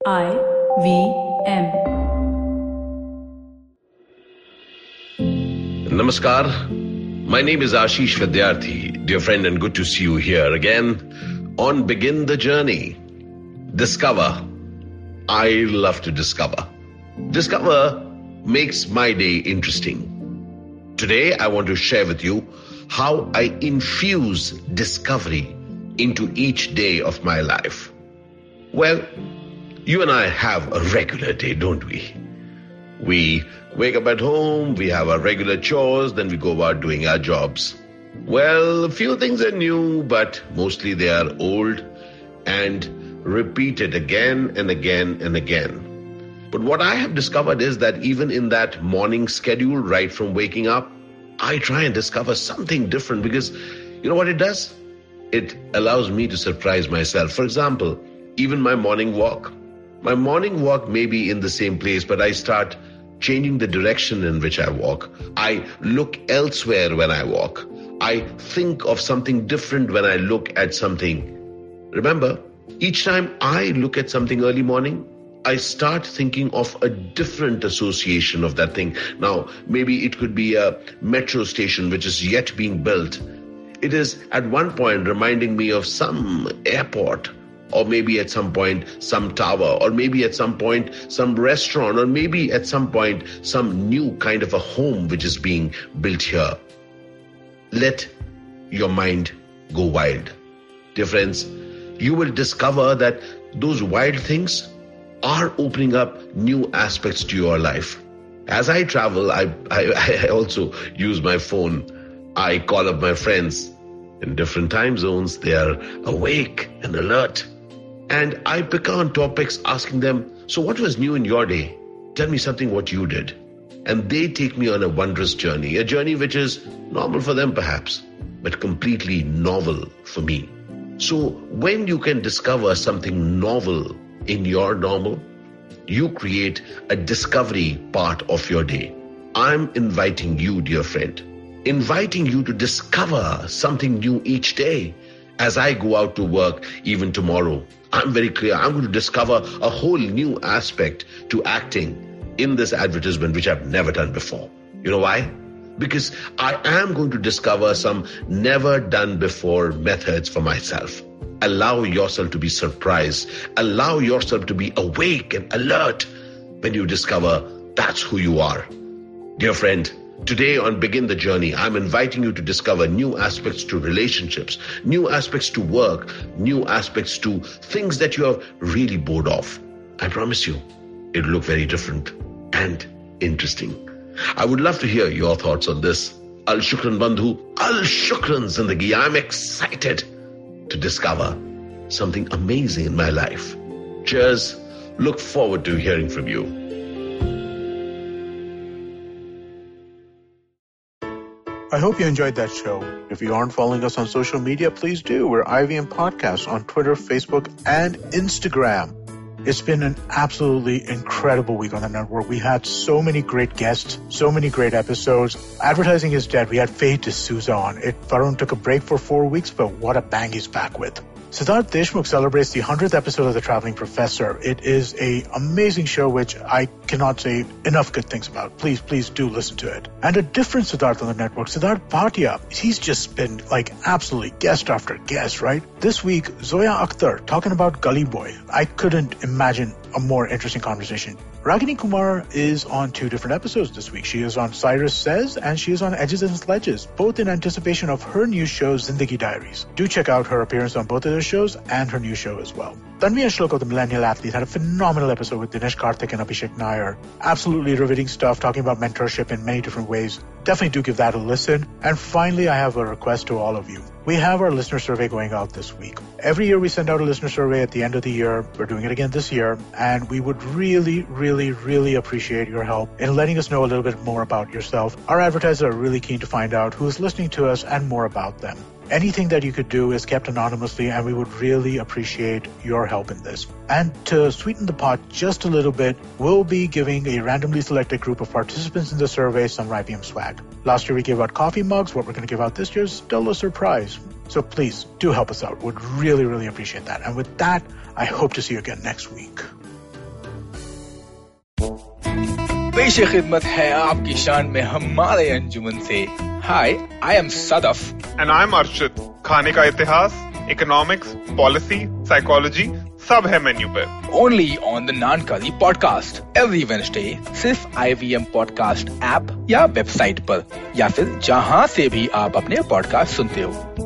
IVM. Namaskar. My name is Ashish Vidyarthi, dear friend, and good to see you here again on Begin the Journey. Discover. I love to discover. Discover makes my day interesting. Today, I want to share with you how I infuse discovery into each day of my life. Well, you and I have a regular day, don't we? We wake up at home, we have our regular chores, then we go about doing our jobs. Well, a few things are new, but mostly they are old and repeated again and again and again. But what I have discovered is that even in that morning schedule, right from waking up, I try and discover something different because you know what it does? It allows me to surprise myself. For example, even my morning walk. My morning walk may be in the same place, but I start changing the direction in which I walk. I look elsewhere when I walk. I think of something different when I look at something. Remember, each time I look at something early morning, I start thinking of a different association of that thing. Now, maybe it could be a metro station which is yet being built. It is at one point reminding me of some airport, or maybe at some point some tower, or maybe at some point some restaurant, or maybe at some point some new kind of a home which is being built here. Let your mind go wild. Dear friends, you will discover that those wild things are opening up new aspects to your life. As I travel, I also use my phone. I call up my friends in different time zones. They are awake and alert. And I pick on topics asking them, so what was new in your day? Tell me something what you did. And they take me on a wondrous journey, a journey which is normal for them perhaps, but completely novel for me. So when you can discover something novel in your normal, you create a discovery part of your day. I'm inviting you, dear friend, inviting you to discover something new each day. As I go out to work, even tomorrow, I'm very clear. I'm going to discover a whole new aspect to acting in this advertisement, which I've never done before. You know why? Because I am going to discover some never done before methods for myself. Allow yourself to be surprised. Allow yourself to be awake and alert when you discover that's who you are. Dear friend, today on Begin the Journey, I'm inviting you to discover new aspects to relationships, new aspects to work, new aspects to things that you have really bored of. I promise you, it'll look very different and interesting. I would love to hear your thoughts on this. Al Shukran Bandhu, Al Shukran Zindagi. I'm excited to discover something amazing in my life. Cheers. Look forward to hearing from you. I hope you enjoyed that show. If you aren't following us on social media, please do. We're IVM Podcast on Twitter, Facebook, and Instagram. It's been an absolutely incredible week on the network. We had so many great guests, so many great episodes. Advertising is dead. We had Faye D'Souza on. Varun took a break for 4 weeks, but what a bang he's back with. Siddharth Deshmukh celebrates the 100th episode of The Traveling Professor. It is an amazing show which I cannot say enough good things about. Please do listen to it. And a different Siddharth on the network, Siddharth Bhatia. He's just been like absolutely guest after guest, right? This week, Zoya Akhtar talking about Gully Boy. I couldn't imagine a more interesting conversation. Ragini Kumar is on 2 different episodes this week. She is on Cyrus Says and she is on Edges and Sledges, both in anticipation of her new show, Zindagi Diaries. Do check out her appearance on both of those shows and her new show as well. Tanvi Ashloko, the Millennial Athlete, had a phenomenal episode with Dinesh Karthik and Abhishek Nair. Absolutely riveting stuff, talking about mentorship in many different ways. Definitely do give that a listen. And finally, I have a request to all of you. We have our listener survey going out this week. Every year we send out a listener survey at the end of the year. We're doing it again this year. And we would really appreciate your help in letting us know a little bit more about yourself. Our advertisers are really keen to find out who is listening to us and more about them. Anything that you could do is kept anonymously, and we would really appreciate your help in this. And to sweeten the pot just a little bit, we'll be giving a randomly selected group of participants in the survey some IBM swag. Last year we gave out coffee mugs. What we're going to give out this year is still a surprise. So please do help us out. Would really appreciate that. And with that, I hope to see you again next week. पेश खिदमत है आपकी शान में हमारे अंजुमन से। Hi, I am Sadaf and I am Arshid. खाने का इतिहास, इकोनॉमिक्स, पॉलिसी, साइकोलॉजी सब है मेन्यू पे। Only on the Naankari podcast every Wednesday, सिर्फ IVM पॉडकास्ट ऐप या वेबसाइट पर, या फिर जहां से भी आप अपने पॉडकास्ट सुनते हो।